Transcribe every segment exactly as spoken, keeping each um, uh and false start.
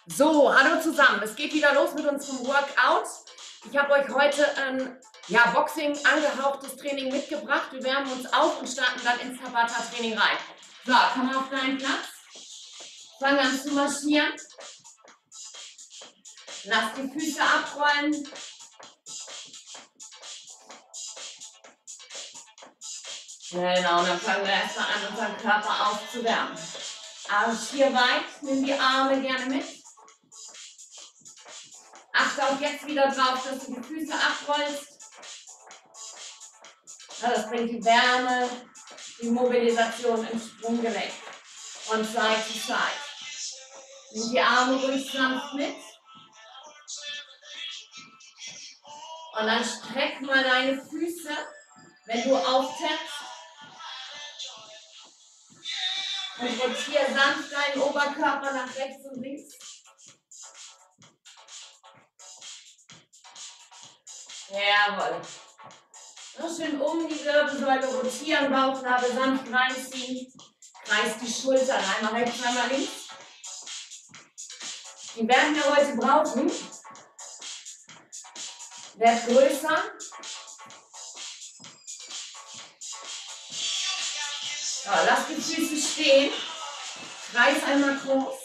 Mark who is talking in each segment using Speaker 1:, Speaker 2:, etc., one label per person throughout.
Speaker 1: So, hallo zusammen. Es geht wieder los mit unserem Workout. Ich habe euch heute ein ja, Boxing angehauchtes Training mitgebracht. Wir wärmen uns auf und starten dann ins Tabata-Training rein. So, komm auf deinen Platz. Fang an zu marschieren. Lass die Füße abrollen. Genau, und dann fangen wir erstmal an, unseren Körper aufzuwärmen. Arsch hier weit, nimm die Arme gerne mit. Achte auch jetzt wieder drauf, dass du die Füße abrollst. Ja, das bringt die Wärme, die Mobilisation im Sprunggelenk von Side to Side. Nimm die Arme ruhig sanft mit. Und dann streck mal deine Füße, wenn du auftappst. Und rotiere sanft deinen Oberkörper nach rechts und links. Jawohl. Noch schön um die Wirbelsäule rotieren, Bauchnabel sanft reinziehen. Kreis die Schultern, einmal rechts, einmal links. Die werden wir heute brauchen. Werd größer. So, lass die Füße stehen. Kreis einmal groß.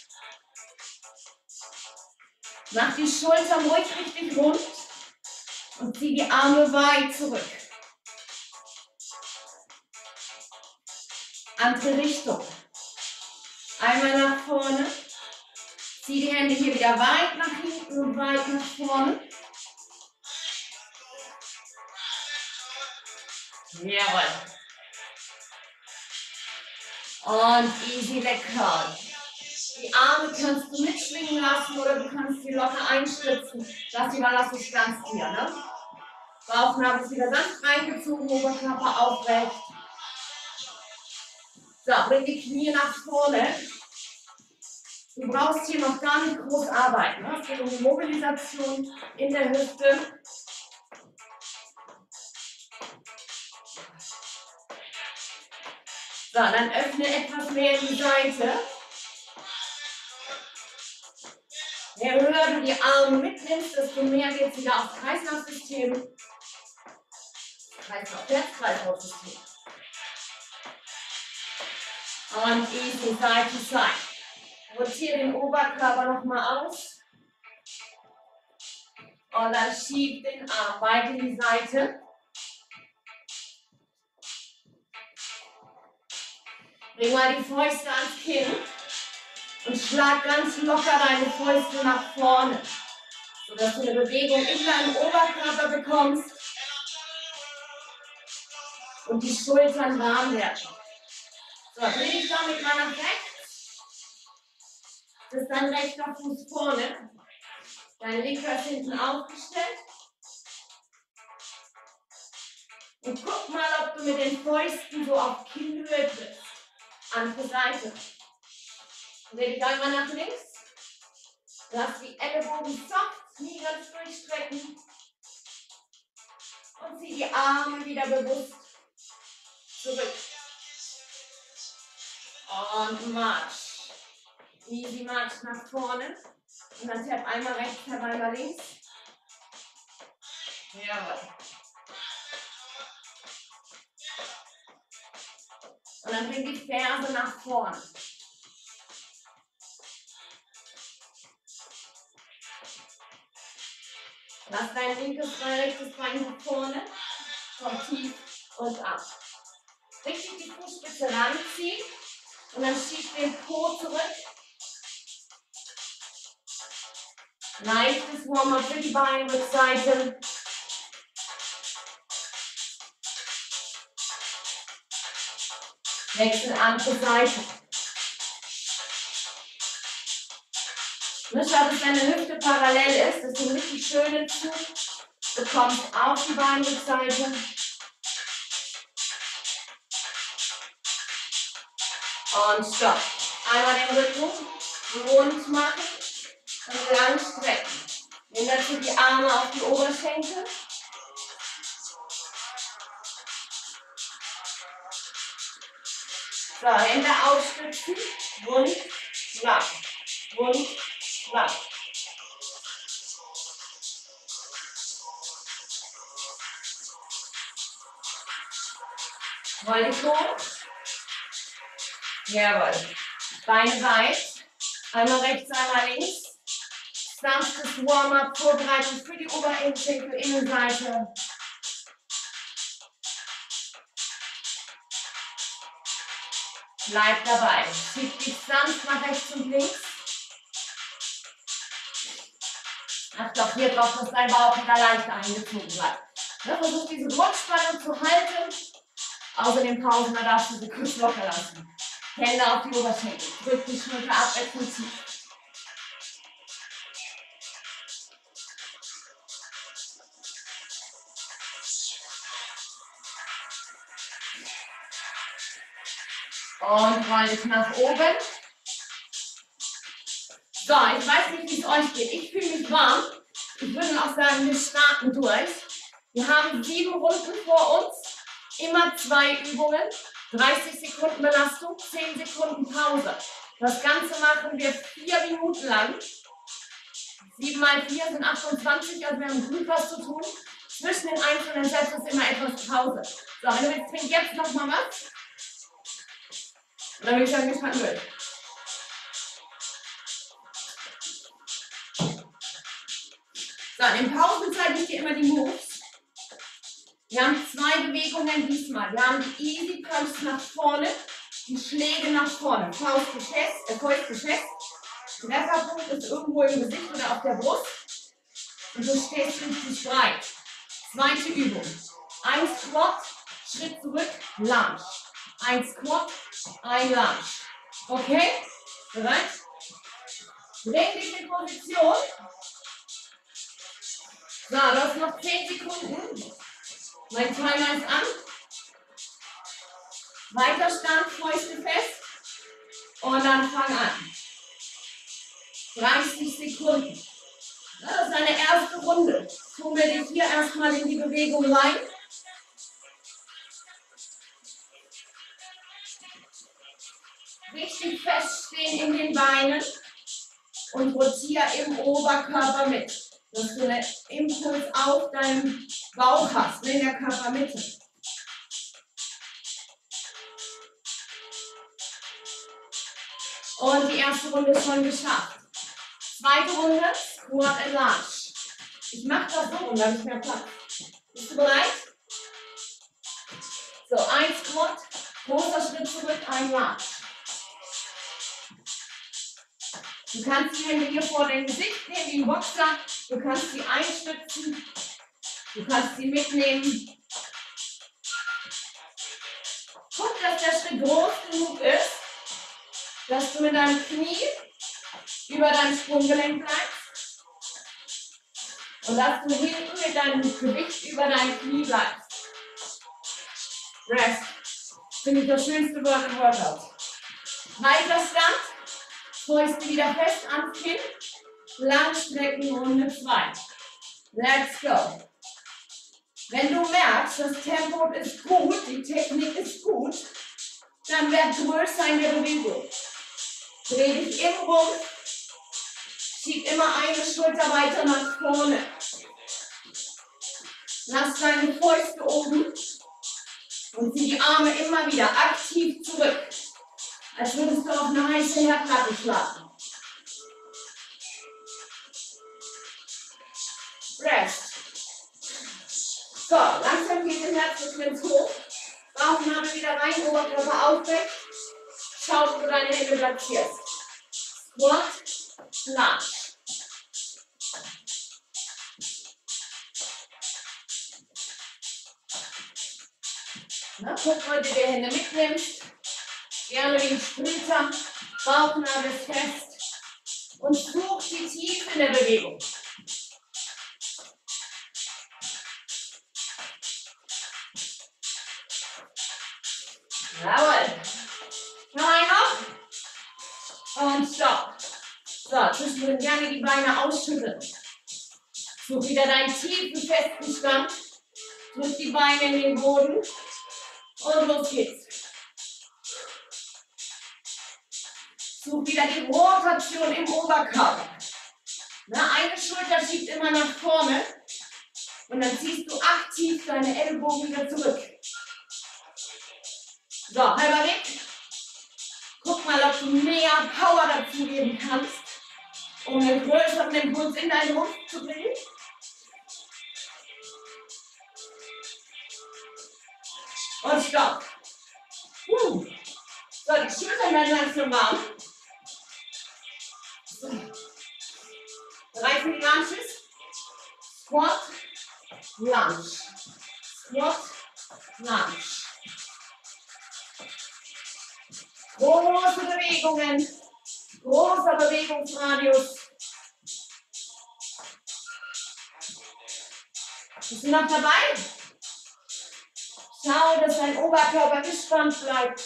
Speaker 1: Mach die Schultern ruhig richtig rund. Und zieh die Arme weit zurück. Andere Richtung. Einmal nach vorne. Zieh die Hände hier wieder weit nach hinten und weit nach vorne. Jawohl. Und easy weghauen. Die Arme kannst du mitschwingen lassen oder du kannst sie locker einstützen. Das überlasse ich ganz dir. Ne? Bauchnabel ist wieder sanft reingezogen, Oberkörper aufrecht. So, bring die Knie nach vorne. Du brauchst hier noch gar nicht groß arbeiten. Ne? Es geht um die Mobilisation in der Hüfte. So, dann öffne etwas mehr in die Seite. Je höher du die Arme mitnimmst, desto mehr geht es wieder aufs Kreislaufsystem. Kreislauf, Herz-Kreislaufsystem. Und easy, Side to Side. Rotiere den Oberkörper nochmal aus. Und dann schieb den Arm weit in die Seite. Bring mal die Fäuste ans Kinn. Und schlag ganz locker deine Fäuste nach vorne, sodass du eine Bewegung in deinem Oberkörper bekommst und die Schultern warm werden. So, dreh dich damit mal nach rechts. Das ist dein rechter Fuß vorne. Dein linker ist hinten aufgestellt. Und guck mal, ob du mit den Fäusten so auf Kinnhöhe trittst. Andere Seite. Dreh dich einmal nach links. Lass die Ellenbogen soft, Knie ganz durchstrecken. Und zieh die Arme wieder bewusst zurück. Und Marsch. Easy Marsch nach vorne. Und dann tap einmal rechts, tap einmal links. Jawohl. Und dann bring die Ferse nach vorne. Lass dein linkes, dein rechtes Bein nach vorne. Komm tief und ab. Richtig die Fußspitze ranziehen. Und dann schieb den Po zurück. Leichtes Warm-up für die Beinrückseite. Wechsel andere Seite. Ne, schau, dass deine Hüfte parallel ist, dass du einen richtig schönen Zug bekommst auf die Beinrückseite. Und stopp. Einmal den Rücken rund machen und lang strecken. Nimm dazu die Arme auf die Oberschenkel. So, Hände aufstützen. Rund, lang. Rund, Lang. Roll dich hoch. Jawohl. Beine weit. Einmal rechts, einmal links. Sanftes Warm-up, Vorbereitung für die Oberschenkel, Innenseite. Bleib dabei. Schieb dich sanft nach rechts und links. Achte auch hier drauf, dass dein Bauch wieder leicht eingezogen bleibt. Ne, versuch diese Grundspannung zu halten. Außer den Pausen, da darfst du sie kurz locker lassen. Hände auf die Oberschenkel. Drück die Schulter ab, öffne tief. Und roll dich nach oben. So, ich weiß nicht, wie es euch geht. Ich fühle mich warm. Ich würde auch sagen, wir starten durch. Wir haben sieben Runden vor uns. Immer zwei Übungen. dreißig Sekunden Belastung, zehn Sekunden Pause. Das Ganze machen wir vier Minuten lang. sieben mal vier sind achtundzwanzig, also wir haben gut was zu tun. Zwischen den einzelnen Sätzen ist immer etwas Pause. So, wenn du willst, trink jetzt nochmal was. Und dann bin ich dann gespannt durch. So, in den Pausen zeige ich dir immer die Moves. Wir haben zwei Bewegungen diesmal. Wir haben die Easy Pumps nach vorne, die Schläge nach vorne. Faust gefasst, äh, Fäust gefasst. Trefferpunkt ist irgendwo im Gesicht oder auf der Brust. Und du stehst richtig breit. Zweite Übung. Ein Squat, Schritt zurück, Lunge. Ein Squat, ein Lunge. Okay? Bereit? Bring dich in Position. So, du hast noch zehn Sekunden. Mein Timer ist an. Weiter Stand, Fäuste fest. Und dann fang an. dreißig Sekunden. Das ist eine erste Runde. Tun wir dich hier erstmal in die Bewegung rein. Richtig feststehen in den Beinen und rotiere im Oberkörper mit, dass du einen Impuls auf deinen Bauch hast, in der Körpermitte. Und die erste Runde ist schon geschafft. Zweite Runde, Squat and Lunge. Ich mache das so und dann habe ich mehr Platz. Bist du bereit? So, ein Squat, großer Schritt zurück, ein Lunge. Du kannst die Hände hier vor dein Gesicht nehmen wie ein Boxer. Du kannst sie einstützen. Du kannst sie mitnehmen. Guck, dass der Schritt groß genug ist, dass du mit deinem Knie über dein Sprunggelenk bleibst. Und dass du hinten mit deinem Gewicht über dein Knie bleibst. Rest. Finde ich das schönste Wort im Workout. Weiter Stand. Fäuste wieder fest ans Kinn. Langstrecken, Runde zwei. Let's go. Wenn du merkst, das Tempo ist gut, die Technik ist gut, dann werd größer in der Bewegung. Dreh dich im Rumpf. Schieb immer eine Schulter weiter nach vorne. Lass deine Fäuste oben und zieh die Arme immer wieder aktiv zurück. Als würdest du auf eine heiße Herdplatte schlagen. Rest. So, langsam geht der Herzfrequenz hoch. Bauchnabel wieder rein, Oberkörper aufrecht. Schau, wo du deine Hände platzierst. Squat, Lunge. Na, guck mal, wie du die Hände mitnimmst. Gerne wie ein Sprinter, Bauchnabel fest und such die Tiefe in der Bewegung. Jawohl. Noch ein noch. Und stopp. So, zwischendrin gerne die Beine ausschütteln. Such wieder deinen tiefen, festen Stand. Drück die Beine in den Boden. Und los geht's. Such wieder die Rotation im Oberkörper. Na, eine Schulter schiebt immer nach vorne und dann ziehst du aktiv deine Ellbogen wieder zurück. So, halber Weg. Guck mal, ob du mehr Power dazu geben kannst, um einen größeren Impuls in deinen Rumpf zu bringen. Und stopp. Uh. So, die Schultern werden langsam warm. So. Bereit für die Lunges? Squat, Lunge. Squat, Lunge. Große Bewegungen. Großer Bewegungsradius. Bist du noch dabei? Schau, dass dein Oberkörper gespannt bleibt.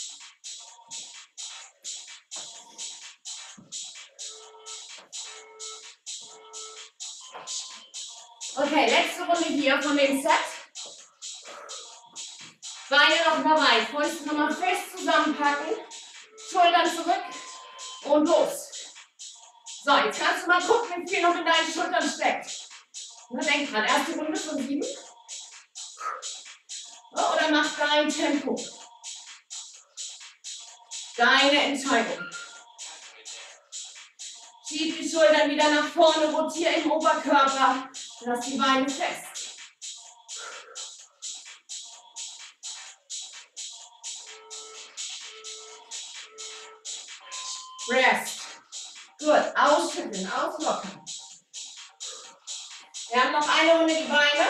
Speaker 1: Okay, letzte Runde hier von dem Set. Beine noch dabei, Fäuste nochmal fest zusammenpacken, Schultern zurück und los. So, jetzt kannst du mal gucken, wie viel noch in deinen Schultern steckt. Na, denk dran, erste Runde von sieben. Oder mach dein Tempo. Deine Entscheidung. Schieb die Schultern wieder nach vorne, rotier im Oberkörper. Lass die Beine fest. Rest. Gut, ausschütteln, auslockern. Wir haben noch eine Runde die Beine.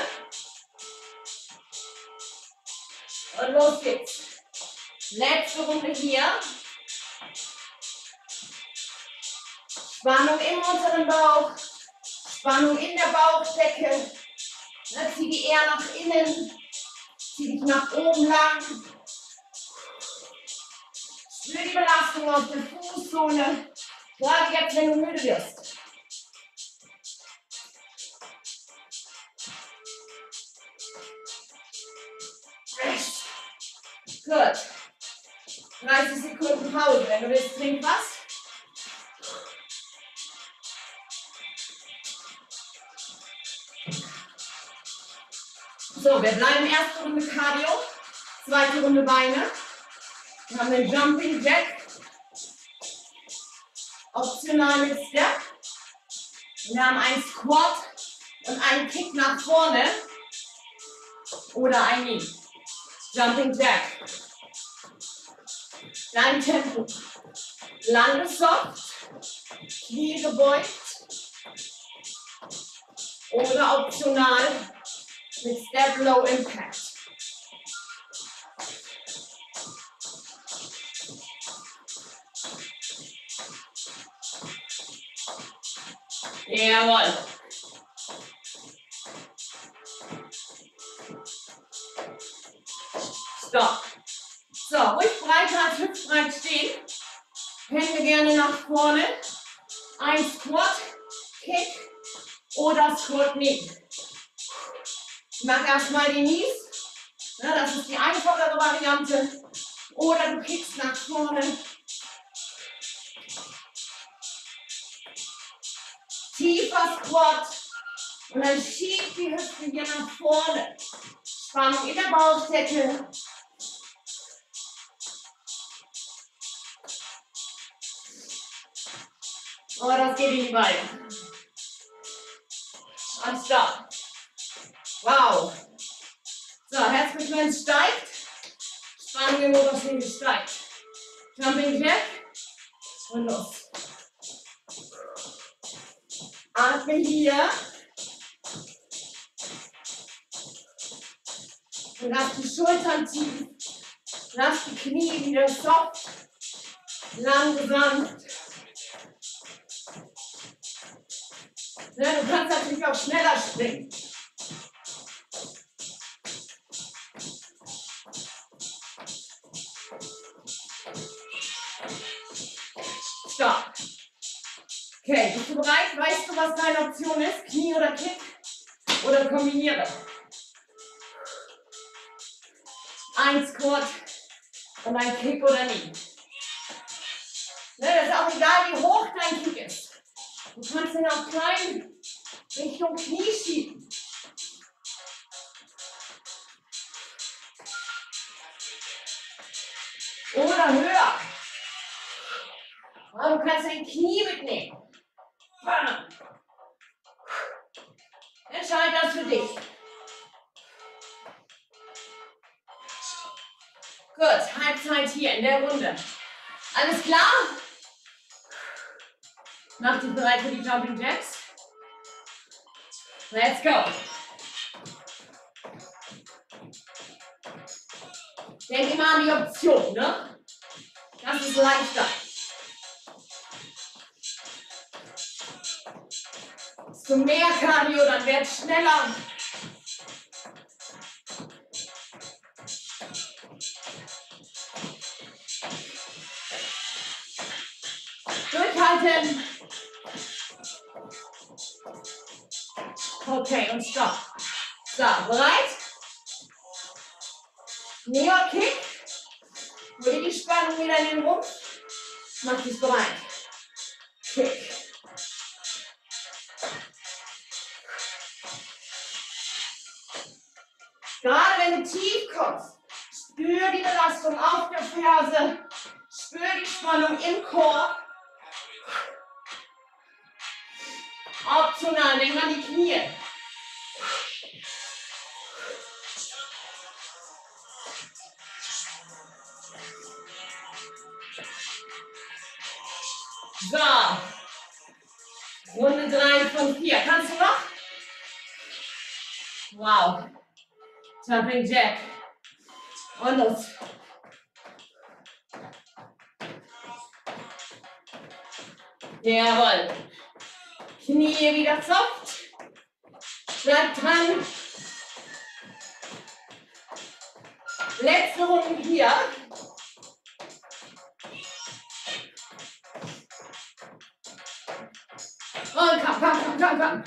Speaker 1: Und los geht's. Letzte Runde hier. Spannung im unteren Bauch. Spannung in der Bauchdecke. Na, zieh die eher nach innen. Zieh dich nach oben lang. Spür die Belastung aus der Fußsohle. Gerade jetzt, wenn du müde wirst. Gut. dreißig Sekunden Pause. Wenn du willst, trink was. So, wir bleiben erste Runde Cardio, zweite Runde Beine. Wir haben den Jumping Jack, optional mit Step. Wir haben einen Squat und einen Kick nach vorne oder ein Knee. Jumping Jack. Dein Tempo. Lande soft, Knie gebeugt oder optional mit Step Low Impact. Jawohl. Stopp. So, ruhig breiter als hüftbreit stehen. Hände gerne nach vorne. Ein Squat, Kick oder Squat Knee. Ich mache erstmal die Knees. Ja, das ist die einfachere Variante. Oder du kickst nach vorne. Tiefer Squat. Und dann schieb die Hüfte hier nach vorne. Spannung in der Bauchdecke. Oh, das geht in die Beine. Und stopp. Wow. So, Herzfrequenz steigt. Spannung im Oberschenkel steigt. Jumping Jack. Und los. Atme hier. Und lass die Schultern tief. Lass die Knie wieder soft. Langsam. Ja, du kannst natürlich auch schneller springen. Stopp. Okay, bist du bereit? Weißt du, was deine Option ist? Knie oder Kick? Oder kombiniere? Ein Squat und ein Kick oder Knee. Ne, das ist auch egal, wie hoch dein Kick ist. Du Du kannst ihn auch klein Richtung Knie schieben. Oder höher. Aber du kannst dein Knie mitnehmen. Entscheide das für dich. Gut, Halbzeit hier in der Runde. Alles klar? Mach dich bereit für die Jumping Jacks. Let's go. Denk immer an die Option, ne? Das ist leichter. Desto mehr Cardio, dann wird es schneller. Durchhalten. Okay, und stopp. So, bereit? Neo-Kick. Hol die Spannung wieder in den Rumpf. Mach dich bereit. Kick. Gerade wenn du tief kommst, spür die Belastung auf der Ferse. Spür die Spannung im Chor. Optional, denk an die Knie. So. Runde drei von vier. Kannst du noch? Wow. Jumping Jack. Und los. Jawohl. Knie wieder soft. Bleib dran. Letzte Runde hier. Und komm, komm, komm, komm, komm.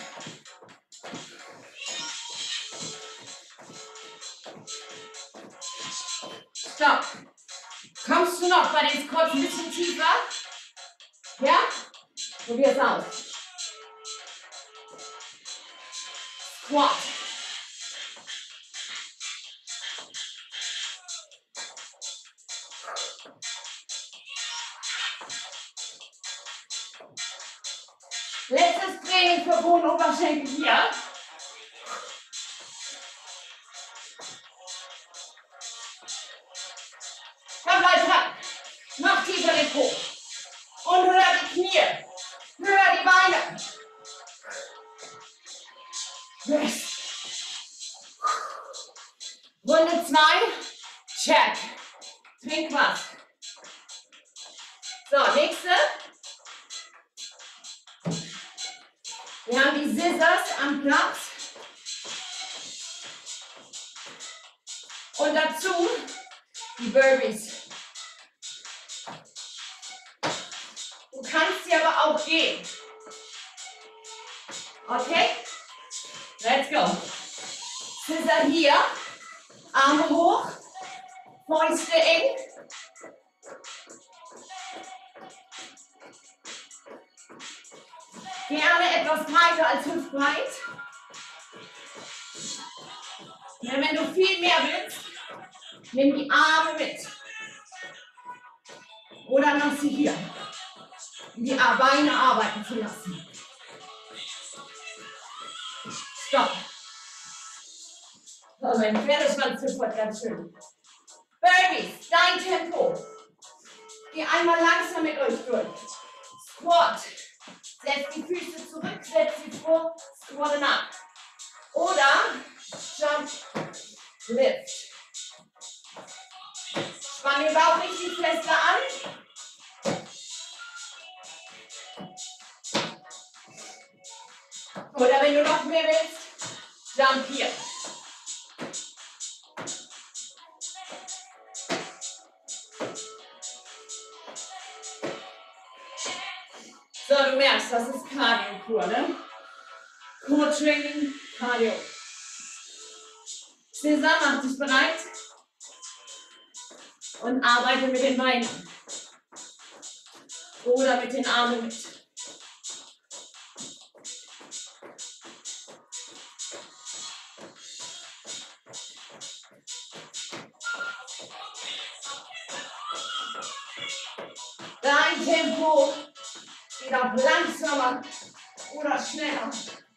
Speaker 1: Stopp. Kommst du noch bei den Squats ein bisschen tiefer? Ja? Probier es aus. Squat. Letztes Training für Boden, Oberschenkel hier. Komm, bleib dran. Noch tiefer den Po. Und höher die Knie. Höher die Beine. Yes. Runde zwei. Check. Trink was. So, nächste. Wir haben die Scissors am Platz. Und dazu die Burpees. Du kannst sie aber auch gehen. Okay? Let's go. Scissor hier. Arme hoch. Fäuste eng. Gerne etwas breiter als hüftbreit. Ja, wenn du viel mehr willst, nimm die Arme mit. Oder lass sie hier, um die Beine arbeiten zu lassen. Stopp. So, mein Pferdeschwanz sofort ganz schön. Burpees, dein Tempo. Geh einmal langsam mit euch durch. Squat. Setz die Füße zurück, setz sie vor, squatten ab. Oder Jump, Lift. Spann den Bauch richtig fester an. Oder wenn du noch mehr willst, Jump hier. So, du merkst, das ist Cardio pur, ne? Core Training, Cardio. Cesar, mach dich bereit und arbeite mit den Beinen oder mit den Armen mit. hoch. Geht auch langsamer oder schneller.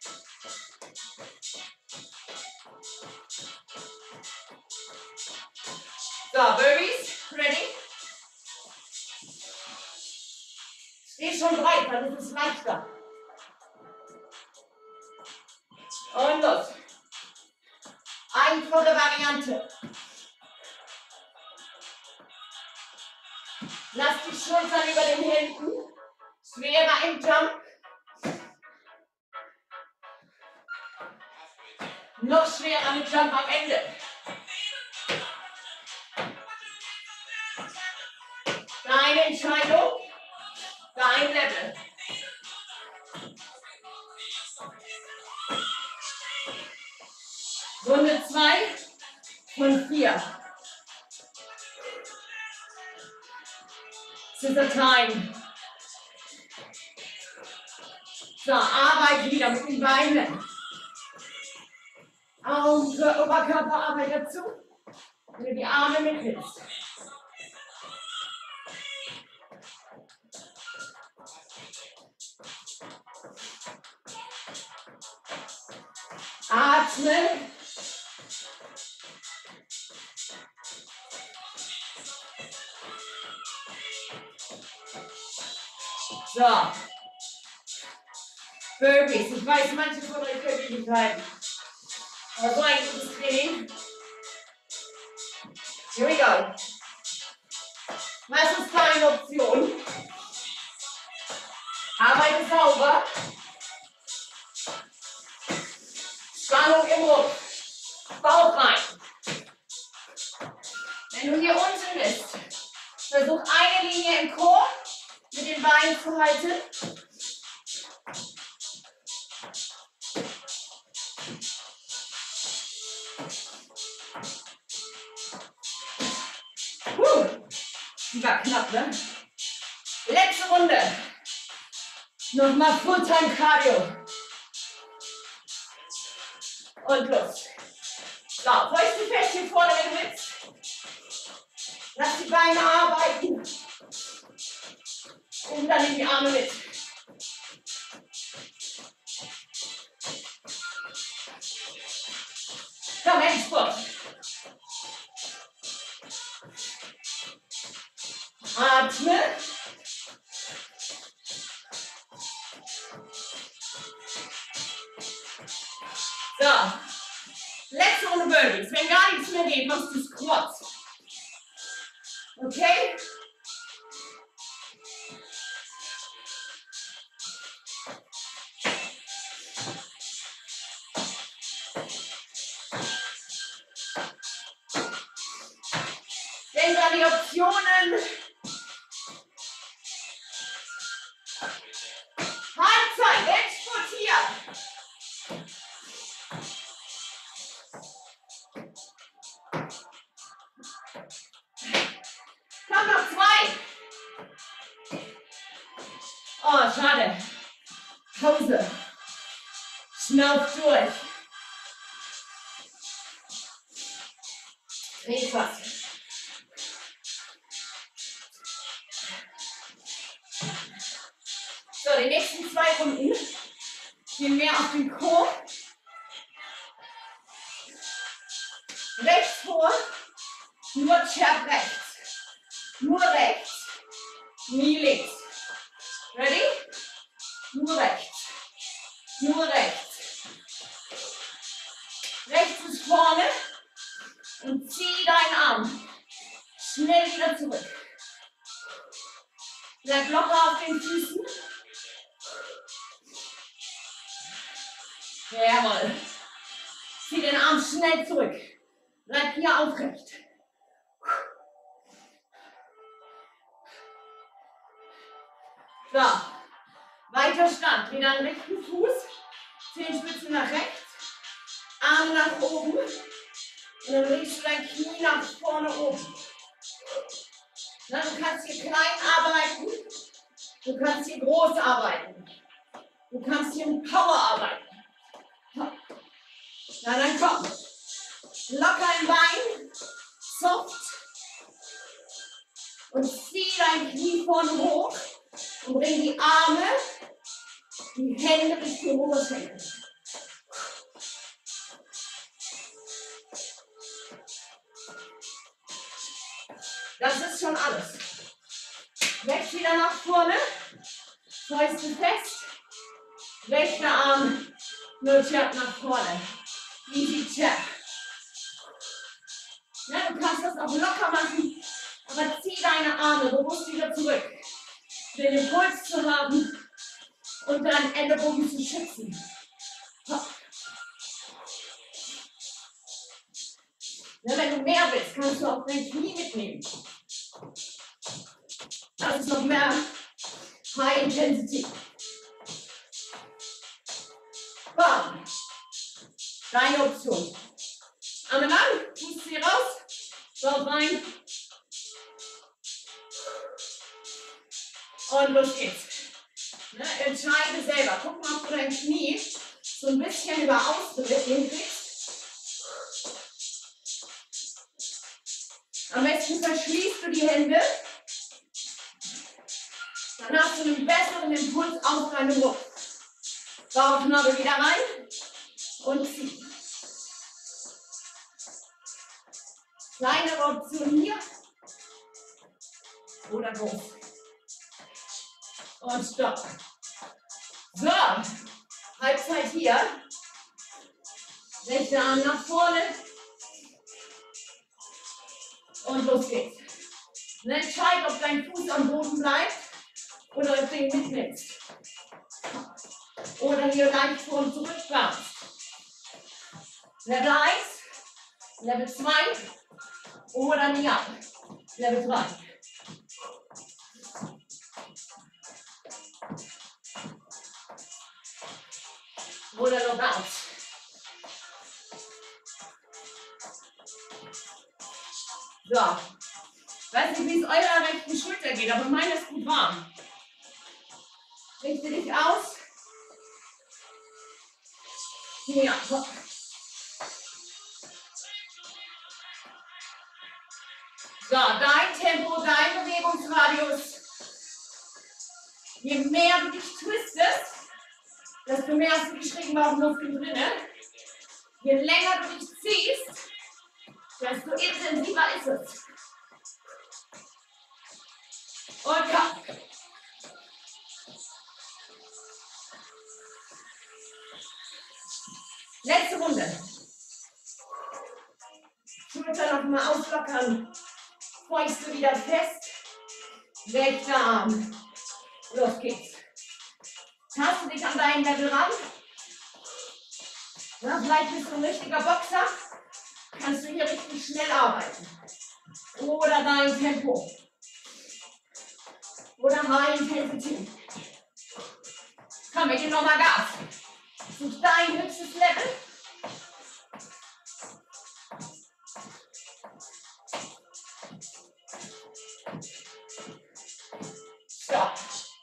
Speaker 1: So, Burpees, ready? Steh schon breit, dann ist es leichter. Und los. Einfache Variante. Lass die Schultern über den Händen. Schwerer im Jump. Noch schwerer mit Jump am Ende. Deine Entscheidung, dein Level. Runde zwei von vier. Scissor Time. So, arbeite wieder mit den Beinen. Augen für Oberkörperarbeit dazu. Wenn du die Arme mitnimmst. Atmen. So. Burpees. Ich weiß, manche von euch können die nicht halten. Aber so ein gutes Training. Here we go. Was ist deine Option? Arbeite sauber. Spannung im Rumpf. Bauch rein. Wenn du hier unten bist, versuch eine Linie im Chor mit den Beinen zu halten. Puh, die war knapp, ne? Letzte Runde. Nochmal Fulltime Cardio. Und los. So, Fäuste fest hier vorne, wenn du willst. Lass die Beine arbeiten. Und dann in die Arme mit. Komm, Endspurt. Atme. So. Letzte Runde Burpees. Wenn gar nichts mehr geht, machst du Squats. Okay? Denk an die Optionen. Halbzeit, Endspurt hier. Komm, noch zwei. Oh, schade. Pause. Schnauf durch. Dreh was. So, die nächsten zwei Runden gehen mehr auf den Chor. Rechts vor, nur Chap rechts. Nur rechts, nie links. Ready? Nur rechts. Nur rechts. Rechts ist vorne und zieh deinen Arm schnell wieder zurück. Bleib locker auf den Füßen. Jawohl. Zieh den Arm schnell zurück. Bleib hier aufrecht. So, weiter Stand. Dreh deinen rechten Fuß, Zehenspitzen nach rechts, Arme nach oben und dann legst du dein Knie nach vorne oben. Na, du kannst hier klein arbeiten, du kannst hier groß arbeiten, du kannst hier mit Power arbeiten. Na dann komm, locker im Bein, soft und zieh dein Knie vorne hoch. Und bring die Arme, die Hände Richtung Oberschenkel. Das ist schon alles. Rechts wieder nach vorne. Fäuste fest. Rechter Arm nur Jab nach vorne. Easy Jab. Ja, du kannst das auch locker machen, aber zieh deine Arme bewusst wieder zurück. Den Impuls zu haben und deinen Ellenbogen zu schützen. Ja, wenn du mehr willst, kannst du auch dein Knie mitnehmen. Das ist noch mehr High Intensity. Bam. Deine Option. Arme lang, Fuß hier raus, Bauch rein. Und los geht's. Ne, entscheide selber. Guck mal, ob du dein Knie so ein bisschen über Außen hinkriegst. Am besten verschließt du die Hände. Dann hast du einen besseren Impuls auf deine Brust. Bauchnabel wieder rein und zieh. Kleinere Option hier oder groß. Und stopp. So, Halbzeit hier. Rechter Arm nach vorne. Und los geht's. Und entscheid, ob dein Fuß am Boden bleibt oder ob du ihn mitnimmst. Oder hier leicht vor und zurück kommst. Level eins, Level zwei oder nie ab. Level drei. Oder Logout. So. Weiß nicht, wie es eurer rechten Schulter geht, aber meine ist gut warm. Richte dich aus. Ja. So, dein Tempo, dein Bewegungsradius. Je mehr du dich twistest, desto mehr hast du die schrägen Bauchmuskeln drin. Je länger du dich ziehst, desto intensiver ist es. Und komm. Letzte Runde. Schulter noch mal auslockern. Fäuste wieder fest. Rechter Arm. Los geht's. Taste dich an deinen Level ran. Na, vielleicht bist du ein richtiger Boxer. Kannst du hier richtig schnell arbeiten. Oder dein Tempo. Oder High Intensity. Komm, wir geben nochmal Gas. Such dein höchstes Level. Stopp.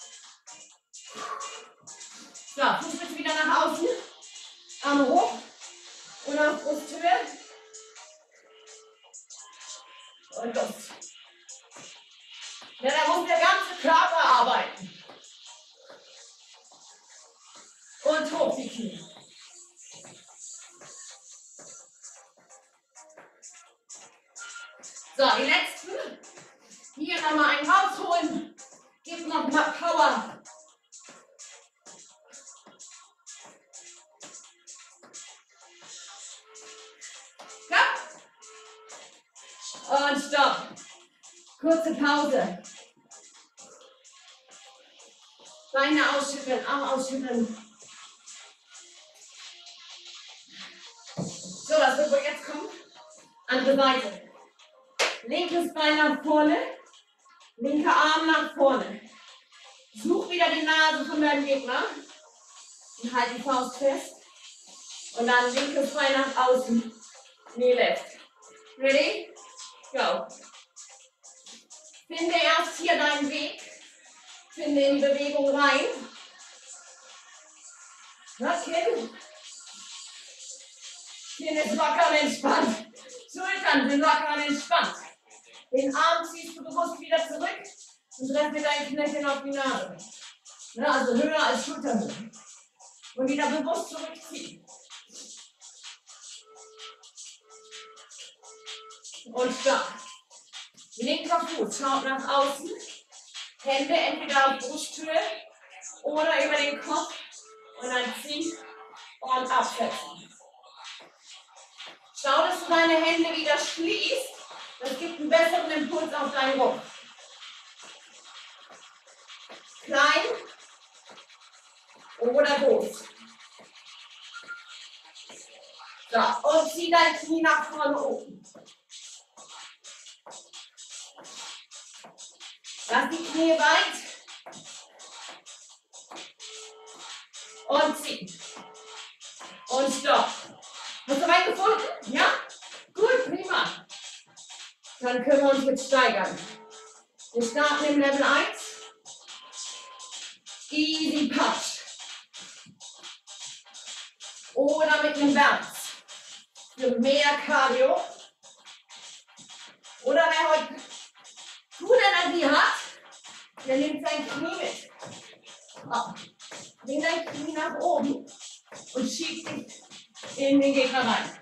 Speaker 1: So, Fuß jetzt wieder nach außen. Arme hoch. Und auf Brusthöhe. Und los. Ja, da muss der ganze Körper arbeiten. Und hoch die Knie. So, die letzten. Hier nochmal einen rausholen. Gib noch mal Power. Ja. Und stopp. Kurze Pause. Beine ausschütteln, Arm ausschütteln. So, was wird wohl jetzt kommen? Andere Seite. Linkes Bein nach vorne. Linker Arm nach vorne. Such wieder die Nase von deinem Gegner. Und halt die Faust fest. Und dann linkes Bein nach außen. Knee left. Ready? Go. Finde erst hier deinen Weg. Finde in die Bewegung rein. Na, Kinn. Kinn ist locker und entspannt. Schultern sind locker und entspannt. Den Arm ziehst du bewusst wieder zurück. Und treff mit deinen Knöcheln auf die Nase. Ja, also höher als Schulterhöhe. Und wieder bewusst zurückziehen. Und stark. Linker Fuß schaut nach außen. Hände entweder auf Brusthöhe oder über den Kopf. Und dann ziehen und absetzen. Schau, dass du deine Hände wieder schließt. Das gibt einen besseren Impuls auf deinen Rumpf. Klein oder groß. So, und zieh dein Knie nach vorne oben. Lass die Knie weit. Und zieh. Und stopp. Hast du weit gefunden? Ja? Gut, prima. Dann können wir uns jetzt steigern. Wir starten im Level eins. Easy Punch. Oder mit dem Bounce. Für mehr Cardio. Oder wer heute gute Energie hat, der nimmt sein Knie mit. Oh. Nimm dein Knie nach oben und schieb dich in den Gegner rein.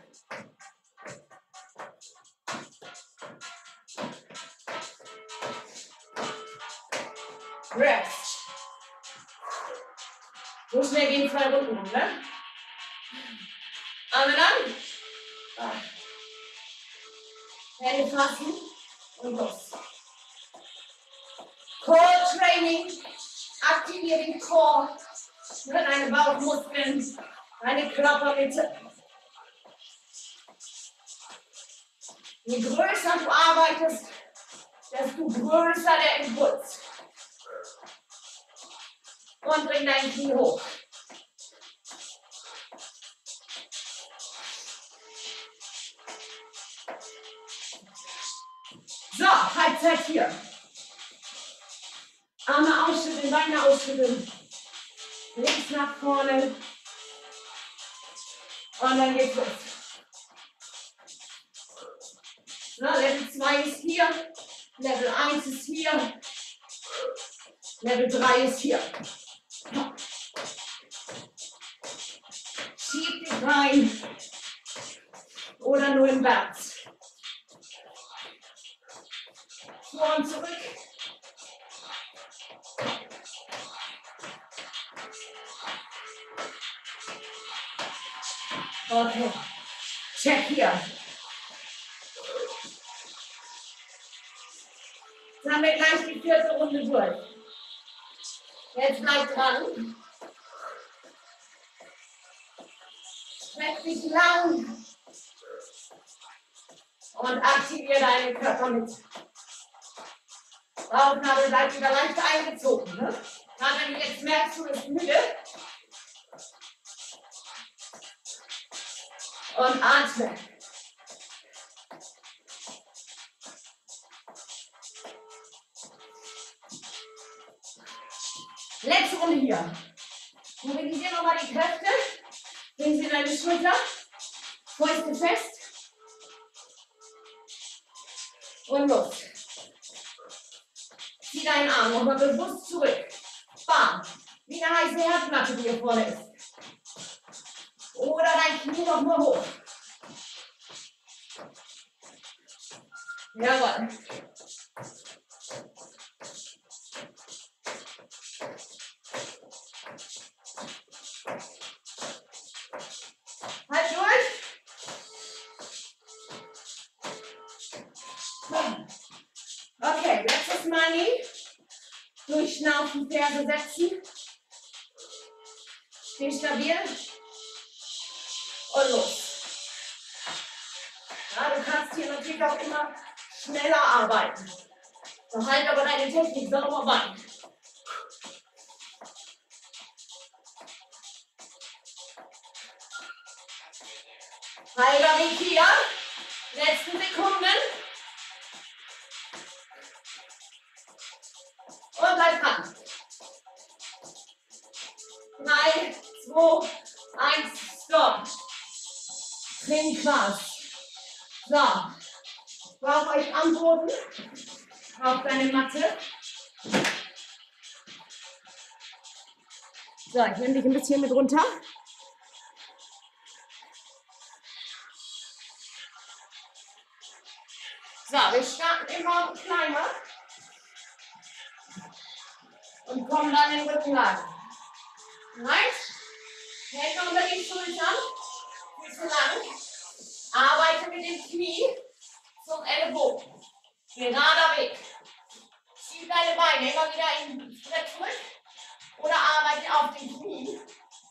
Speaker 1: Rest. So schnell gehen zwei Runden um, ne? Arme dann. Hände fassen und los. Core Training. Aktiviere den Core. Deine Bauchmuskeln. Deine Körpermitte. Je größer du arbeitest, desto größer der Impuls. Und bring dein Knie hoch. So, Halbzeit hier. Arme ausschütteln, Beine ausschütteln. Links nach vorne. Und dann geht's los. So, Level zwei ist hier. Level eins ist hier. Level drei ist hier. Schieb dich rein. Oder nur im Bounce. Vor und zurück. Okay. Check hier. Jetzt haben wir gleich die vierte Runde durch. Jetzt bleib dran. Streck dich lang. Und aktiviere deinen Körper mit. Bauchnabel bleibt wieder leicht eingezogen. Ne? Gerade wenn du jetzt merkst, du bist müde. Und atme. Letzte Runde hier. Mobilisiere nochmal die Kräfte. Bring sie in deine Schulter. Fäuste fest. Und los. Zieh deinen Arm nochmal bewusst zurück. Bam. Wie eine heiße Herdplatte, die hier vorne ist. Oder dein Knie noch mal hoch. Jawohl. Halt durch. Okay, letztes Mal durchschnaufen, Ferse setzen. Steh stabil. Und los. Ja, du kannst hier natürlich auch immer schneller arbeiten. Behalte aber deine Technik sauber bei. Halber Weg hier. Letzten Sekunden. Und bleib dran. Drei, zwei, eins, stopp. Training Spaß. So. Brauch euch am Boden. Auf deine Matte. So, ich nehme dich ein bisschen mit runter. So, wir starten im Mountain Climber und kommen dann in den Rückenlage. Right? Hände unter die Schultern, Füße lang. Arbeite mit dem Knie zum Ellenbogen. Gerader Weg. Schieb deine Beine immer wieder ins Brett zurück oder arbeite auf den Knien.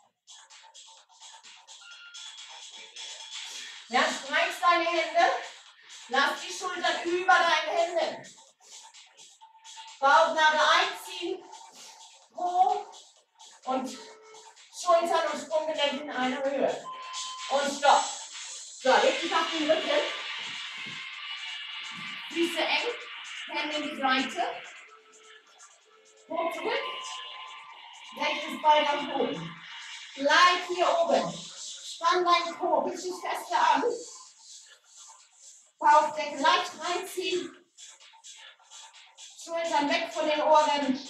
Speaker 1: Ja, streich deine Hände. Lass die Schultern über deine Hände. Bauchnabel einziehen. Po und Schultern und Sprunggelenk in einer Höhe. Und stopp. So, leg dich auf den Rücken. Füße eng. Hände in die Seite. Po zurück. Rechtes Bein nach oben. Bleib hier oben. Spann deinen Po ein bisschen fester an. Bauchdecke leicht reinziehen. Schultern weg von den Ohren.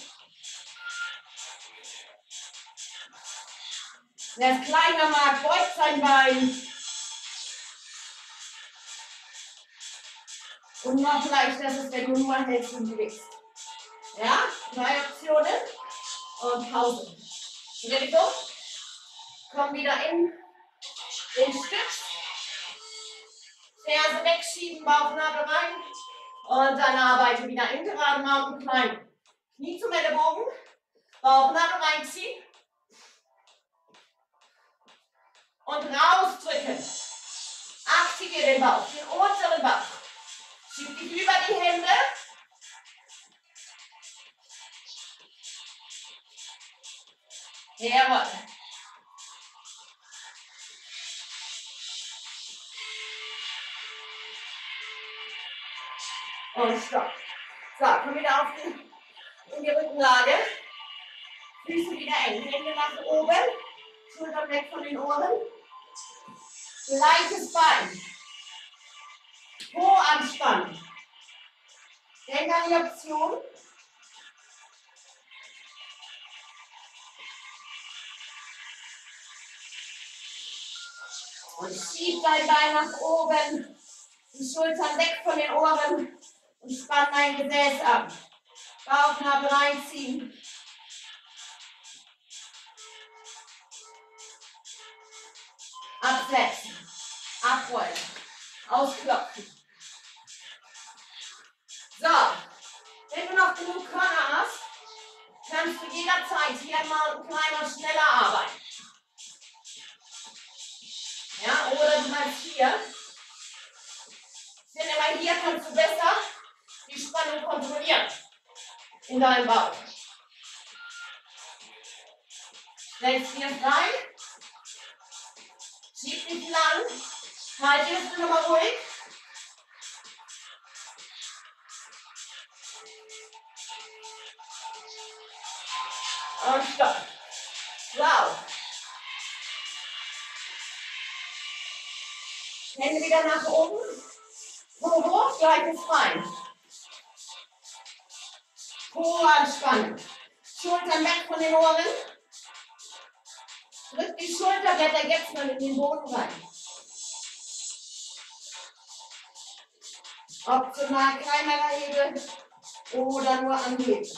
Speaker 1: Wer es kleiner mag, beugt sein Bein. Und noch leichter ist es, wenn du nur hältst und bewegst. Ja? Drei Optionen. Und Pause. Ready, go? Komm wieder in den Stütz. Ferse wegschieben, Bauchnabel rein. Und dann arbeite wieder in geraden Mountain Climb. Knie zum Ellenbogen. Bauchnabel reinziehen. Und rausdrücken. Aktiviere den Bauch, den unteren Bauch. Schieb dich über die Hände. Jawohl. Und stopp. So, komm wieder auf die, in die Rückenlage. Füße wieder eng. Hände nach oben. Schultern weg von den Ohren. Gleiches Bein. Po anspannen. Denk an die Option. Und schieb dein Bein nach oben. Die Schultern weg von den Ohren. Und spann dein Gesäß ab. Bauchnabel reinziehen. Absetzen. Abrollen. Ausklopfen. So. Wenn du noch genug Körner hast, kannst du jederzeit hier im Mountain Climber schneller arbeiten. Ja, oder du bleibst hier. Ich finde immer, hier kannst du besser die Spannung kontrollieren in deinem Bauch. Stellst hier rein. Schieb dich lang. Halt die Hüfte nochmal ruhig. Und stopp. Wow. Hände wieder nach oben. Po hoch, gleiches Bein. Po anspannen. Schultern weg von den Ohren. Drück die Schulterblätter jetzt mal in den Boden rein. Optional kleinerer Hebel oder nur anheben.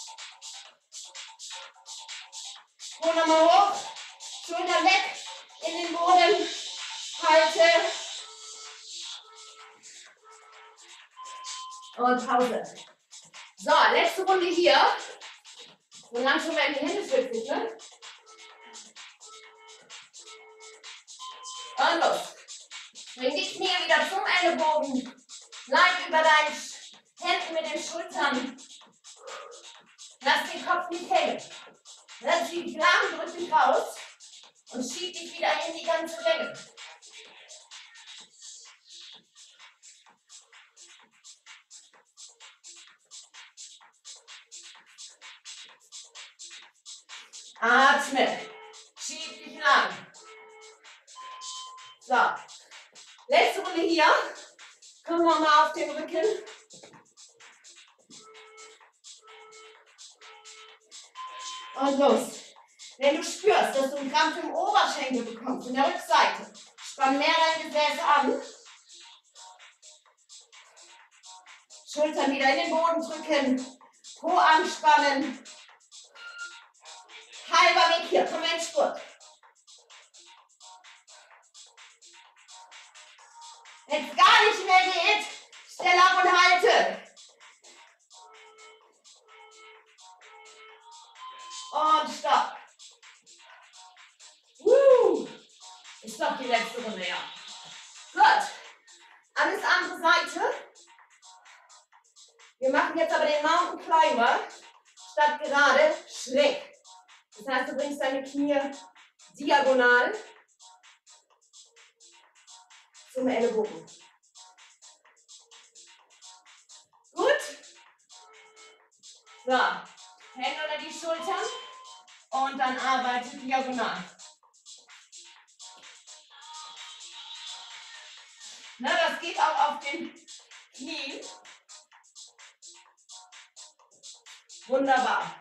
Speaker 1: Po nochmal hoch. Schultern weg in den Boden. Halte. Und Pause. So, letzte Runde hier. So langsam werden die Hände schwitzig, ne? Und los. Bring die Knie wieder zum Ellenbogen. Bleib über deinen Händen mit den Schultern. Lass den Kopf nicht hängen. Lass dich lang, drück dich raus. Und schieb dich wieder in die ganze Länge. Atme. Schieb dich lang. So. Letzte Runde hier. Komm nochmal auf den Rücken.
Speaker 2: Und los. Wenn du spürst, dass du einen Krampf im Oberschenkel bekommst, in der Rückseite, spann mehr dein Gesäß an. Schultern wieder in den Boden drücken. Po anspannen. Halber Weg hier, komm Endspurt. Wenn es gar nicht mehr geht, stell ab und halte. Und stopp. Uh, ist doch die letzte Runde, ja. Gut. Alles andere Seite. Wir machen jetzt aber den Mountain Climber statt gerade schräg. Das heißt, du bringst deine Knie diagonal zum Ellenbogen. Gut. So, Hände unter die Schultern und dann arbeite diagonal. Na, das geht auch auf den Knien. Wunderbar.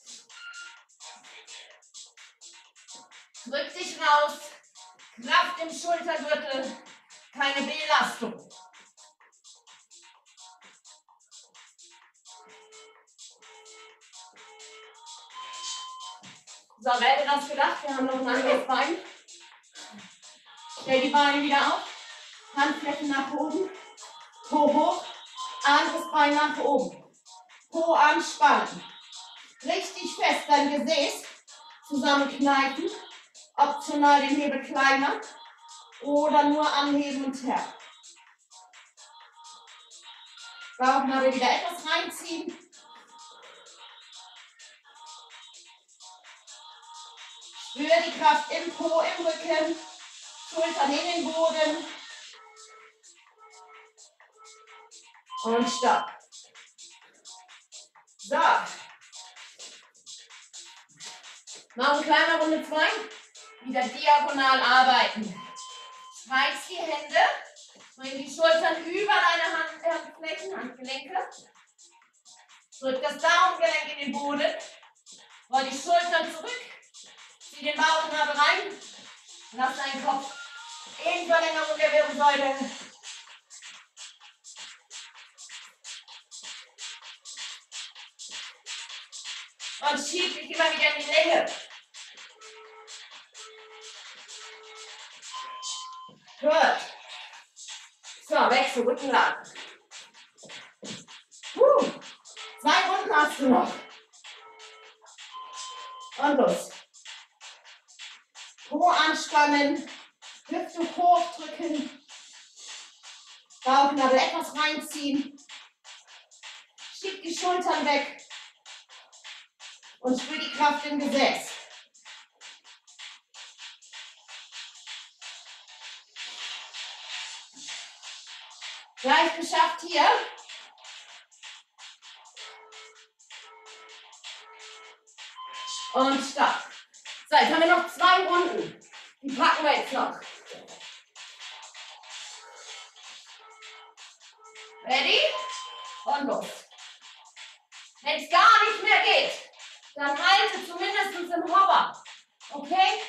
Speaker 2: Drück dich raus. Kraft im Schultergürtel. Keine Belastung. So, wer hätte das gedacht? Wir haben noch ein anderes Bein. Stell die Beine wieder auf. Handflächen nach oben. Po hoch. Anderes Bein nach oben. Po anspannen. Richtig fest dein Gesäß zusammenkneifen. Optional den Hebel kleiner oder nur anheben und her. Bauchnabel wieder etwas reinziehen. Spür die Kraft im Po, im Rücken. Schultern in den Boden. Und stopp. So. Machen wir kleiner Runde zwei. Wieder diagonal arbeiten. Streich die Hände. Bring die Schultern über deine Hand, Handflächen, Handgelenke. Drück das Daumengelenk in den Boden. Roll die Schultern zurück. Zieh den Bauchnabel rein. Lass deinen Kopf in Verlängerung der Wirbelsäule. Und schieb dich immer wieder in die Länge. Gut. So, Wechsel, Rücken lang. Uh, zwei Runden hast du noch. Und los. Po anspannen, Hüfte hochdrücken, Bauchnabel etwas reinziehen. Schieb die Schultern weg und spür die Kraft im Gesäß. Gleich geschafft hier. Und stopp. So, jetzt haben wir noch zwei Runden. Die packen wir jetzt noch. Ready? Und los. Wenn es gar nicht mehr geht, dann halte zumindest im Hover. Okay?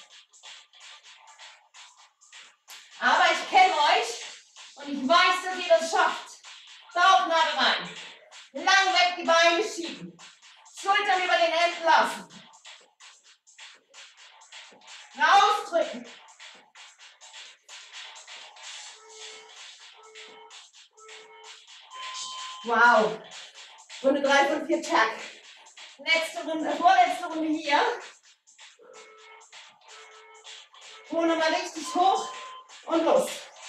Speaker 2: Aber ich kenne euch und ich weiß, dass ihr das schafft. Bauchnabel rein. Lang weg die Beine schieben. Schultern über den Händen lassen. Rausdrücken. Wow. Runde drei von vier Tag. Letzte Runde, vorletzte Runde hier. Po nochmal richtig hoch und los.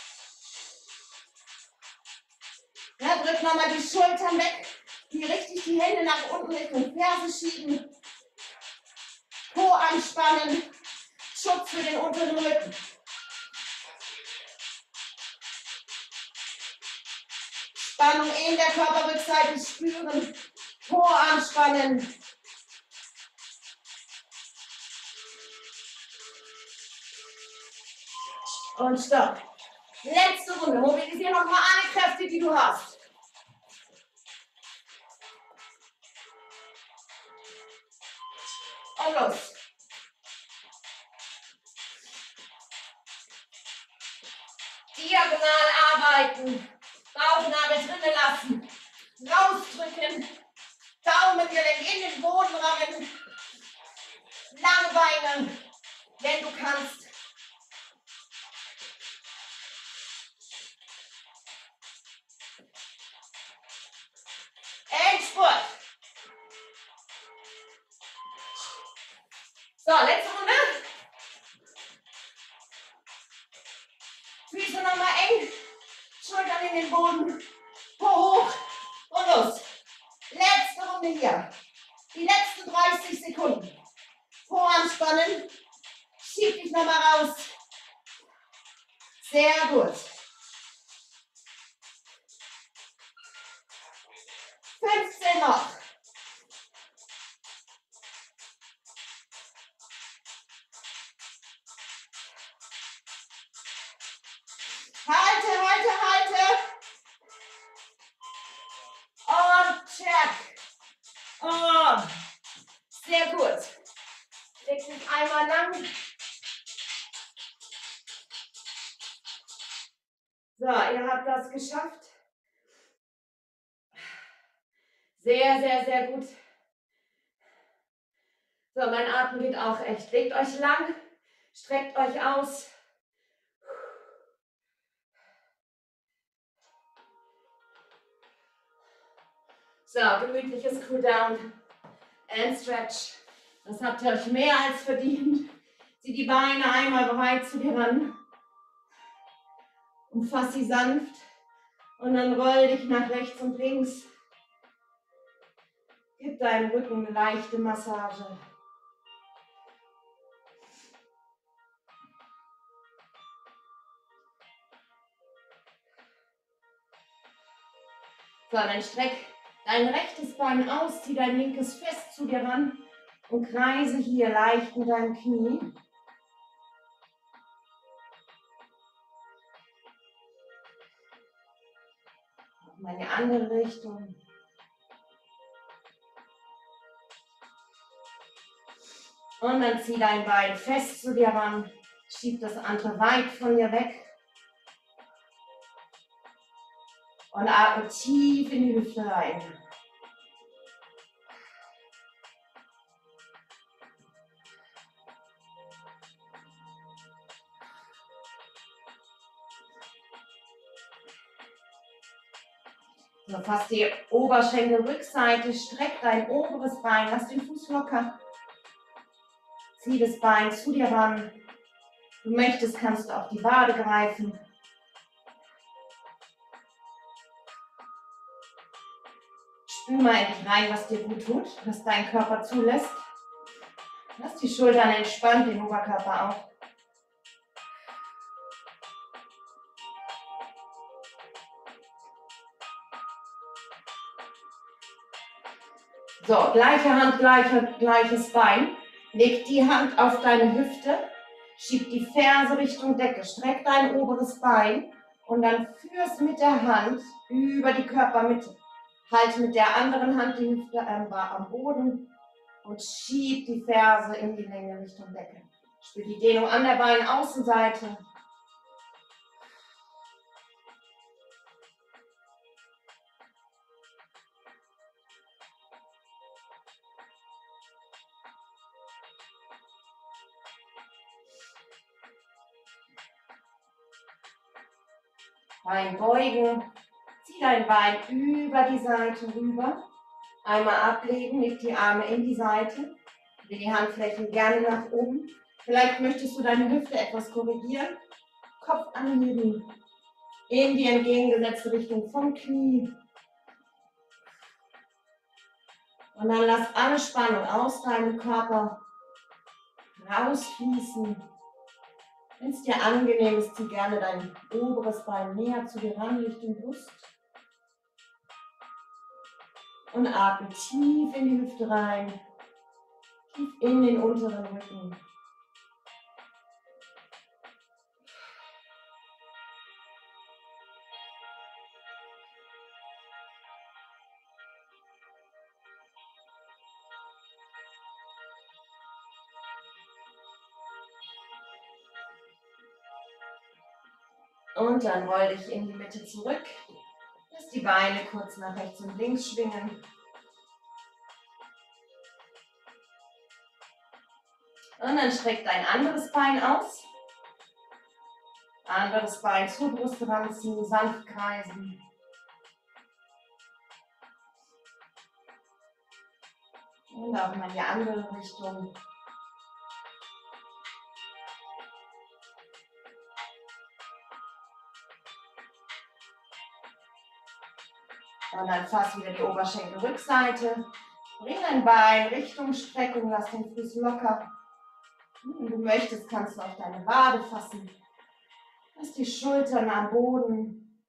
Speaker 2: Ja, drück nochmal die Schultern weg. Hier richtig die Hände nach unten Richtung Ferse schieben. Po anspannen. Schutz für den unteren Rücken. Spannung in der Körperrückseite spüren. Po anspannen. Und stopp. Letzte Runde. Mobilisiere nochmal alle Kräfte, die du hast. Und los. Diagonal arbeiten. Bauchnabel drinnen lassen. Rausdrücken. Daumengelenk in den Boden rammen. Lange Beine, wenn du kannst. Endspurt. So, letzte Runde. Füße nochmal eng. Schultern in den Boden. Po hoch und los. Letzte Runde hier. Die letzten dreißig Sekunden. Po anspannen. Schieb dich nochmal raus. Sehr gut. fünfzehn noch. Halte, halte, halte. Und check. Oh, sehr gut. Leg dich einmal lang. So, ihr habt das geschafft. Sehr, sehr, sehr gut. So, mein Atem geht auch echt. Legt euch lang, streckt euch aus. So, gemütliches Cooldown and Stretch. Das habt ihr euch mehr als verdient. Zieh die Beine einmal bereit zu dir ran. Und fass sie sanft. Und dann roll dich nach rechts und links. Gib deinem Rücken eine leichte Massage. So, dann streck dein rechtes Bein aus, zieh dein linkes fest zu dir ran und kreise hier leicht mit deinem Knie. Mal in die andere Richtung. Und dann zieh dein Bein fest zu dir ran, schieb das andere weit von dir weg. Und atme tief in die Hüfte rein. So, fass die Oberschenkelrückseite, streck dein oberes Bein, lass den Fuß locker. Zieh das Bein zu dir ran. Du möchtest, kannst du auf die Wade greifen. Spür mal in dich rein, was dir gut tut, was dein Körper zulässt. Lass die Schultern entspannt, den Oberkörper auch. So, gleiche Hand, gleiche, gleiches Bein. Leg die Hand auf deine Hüfte, schieb die Ferse Richtung Decke, streck dein oberes Bein und dann führst mit der Hand über die Körpermitte. Halt mit der anderen Hand die Hüfte am Boden und schieb die Ferse in die Länge Richtung Decke. Spür die Dehnung an der Beinaußenseite. Bein beugen, zieh dein Bein über die Seite rüber, einmal ablegen, leg die Arme in die Seite, dreh die Handflächen gerne nach oben. Vielleicht möchtest du deine Hüfte etwas korrigieren, Kopf anheben, in die entgegengesetzte Richtung vom Knie. Und dann lass alle Spannung aus deinem Körper rausfließen. Wenn es dir angenehm ist, zieh gerne dein oberes Bein näher zu dir ran, Richtung Brust. Und atme tief in die Hüfte rein, tief in den unteren Rücken. Und dann roll dich in die Mitte zurück. Lass die Beine kurz nach rechts und links schwingen. Und dann streck dein anderes Bein aus. Anderes Bein zur Brust ranziehen, sanft kreisen. Und auch mal in die andere Richtung. Und dann fass wieder die Oberschenkelrückseite. Bring dein Bein Richtung Streckung, lass den Fuß locker. Wenn du möchtest, kannst du auf deine Wade fassen. Lass die Schultern am Boden.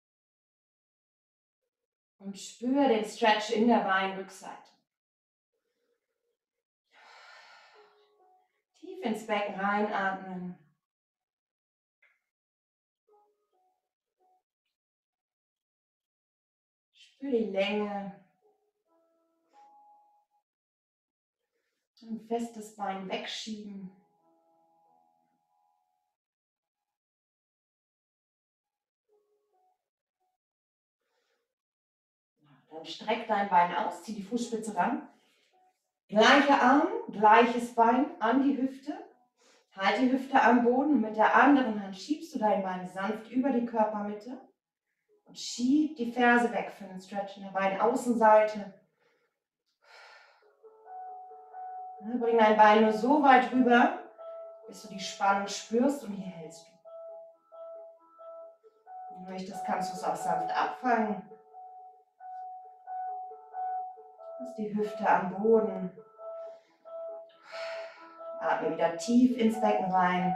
Speaker 2: Und spür den Stretch in der Beinrückseite. Tief ins Becken reinatmen. Spür die Länge. Ein festes Bein wegschieben. Dann streck dein Bein aus, zieh die Fußspitze ran. Gleicher Arm, gleiches Bein an die Hüfte. Halt die Hüfte am Boden und mit der anderen Hand schiebst du dein Bein sanft über die Körpermitte und schieb die Ferse weg für den Stretch in der Beinaußenseite. Bring dein Bein nur so weit rüber, bis du die Spannung spürst und hier hältst du. Wenn du möchtest, kannst du es auch sanft abfangen. Lass die Hüfte am Boden. Atme wieder tief ins Becken rein.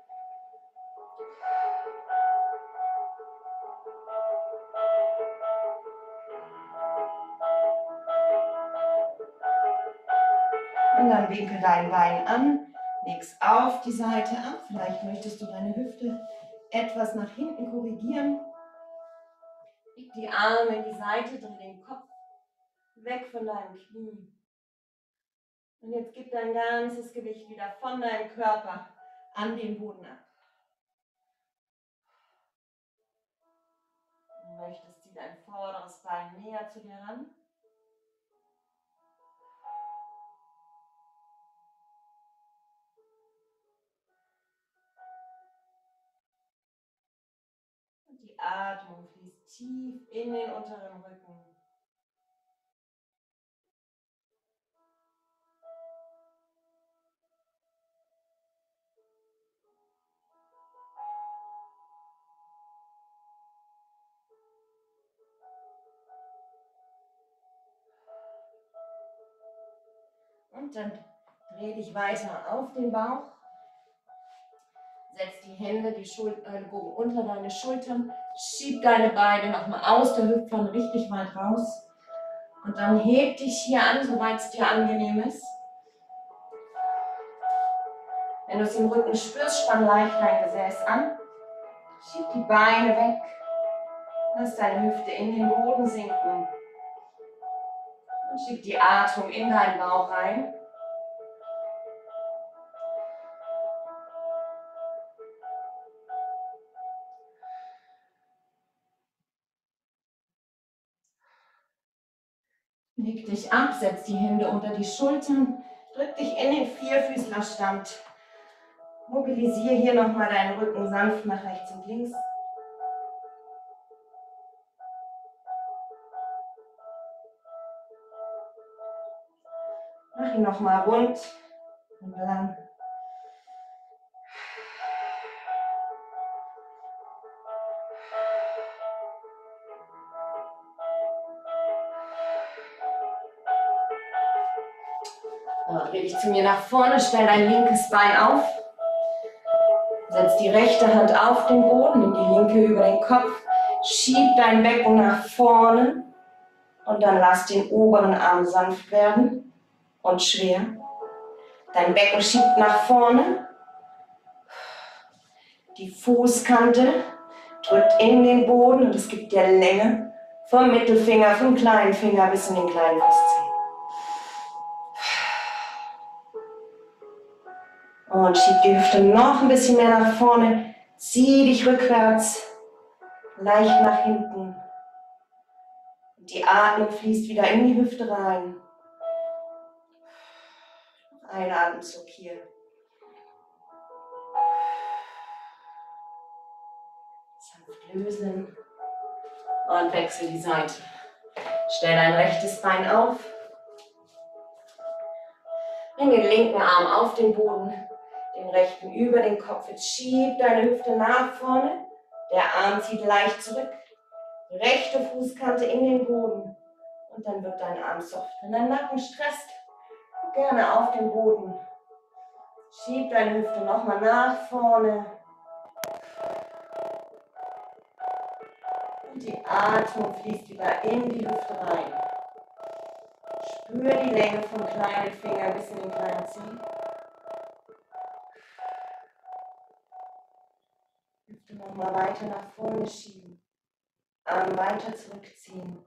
Speaker 2: Und dann winkel dein Bein an, leg's auf die Seite ab. Vielleicht möchtest du deine Hüfte etwas nach hinten korrigieren. Leg die Arme in die Seite, dreh den Kopf weg von deinem Knie. Und jetzt gib dein ganzes Gewicht wieder von deinem Körper an den Boden ab. Wenn du möchtest, zieh dein vorderes Bein näher zu dir ran. Und die Atmung fließt tief in den unteren Rücken. Und dann dreh dich weiter auf den Bauch. Setz die Hände, die Ellbogen unter deine Schultern. Schieb deine Beine nochmal aus der Hüftpfanne richtig weit raus. Und dann heb dich hier an, soweit es dir angenehm ist. Wenn du es im Rücken spürst, spann leicht dein Gesäß an. Schieb die Beine weg. Lass deine Hüfte in den Boden sinken. Und schieb die Atmung in deinen Bauch rein. Leg dich ab, setz die Hände unter die Schultern, drück dich in den Vierfüßlerstand. Mobilisiere hier nochmal deinen Rücken sanft nach rechts und links. Mach ihn nochmal rund und lang. Dreh dich zu mir nach vorne, stell dein linkes Bein auf. Setz die rechte Hand auf den Boden, nimm die linke über den Kopf. Schieb dein Becken nach vorne und dann lass den oberen Arm sanft werden und schwer. Dein Becken schiebt nach vorne. Die Fußkante drückt in den Boden und es gibt dir Länge vom Mittelfinger, vom kleinen Finger bis in den kleinen Fußzeh. Und schieb die Hüfte noch ein bisschen mehr nach vorne. Zieh dich rückwärts, leicht nach hinten. Die Atmung fließt wieder in die Hüfte rein. Ein Atemzug hier. Sanft lösen und wechsel die Seite. Stell dein rechtes Bein auf. Bring den linken Arm auf den Boden, den rechten über den Kopf. Jetzt schieb deine Hüfte nach vorne. Der Arm zieht leicht zurück. Rechte Fußkante in den Boden. Und dann wird dein Arm soft. Wenn dein Nacken stresst, gerne auf den Boden. Schieb deine Hüfte nochmal nach vorne. Und die Atmung fließt wieder in die Hüfte rein. Spür die Länge vom kleinen Finger bis in den kleinen Zeh. Hüfte nochmal weiter nach vorne schieben. Arm weiter zurückziehen.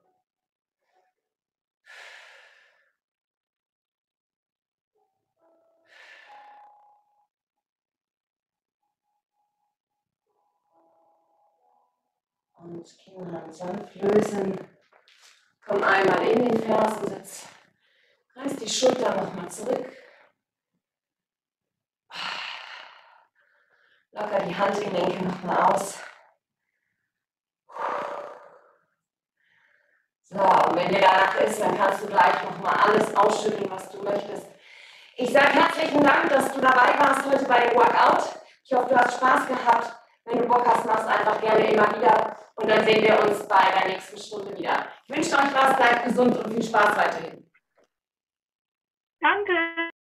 Speaker 2: Und Kinnhand sanft lösen. Komm einmal in den Fersensitz. Reiß die Schulter nochmal zurück. Locker die Handgelenke nochmal aus. So, und wenn dir danach ist, dann kannst du gleich nochmal alles ausschütteln, was du möchtest. Ich sage herzlichen Dank, dass du dabei warst heute bei dem Workout. Ich hoffe, du hast Spaß gehabt. Wenn du Bock hast, machst einfach gerne immer wieder. Und dann sehen wir uns bei der nächsten Stunde wieder. Ich wünsche euch was, bleibt gesund und viel Spaß weiterhin.
Speaker 3: Danke.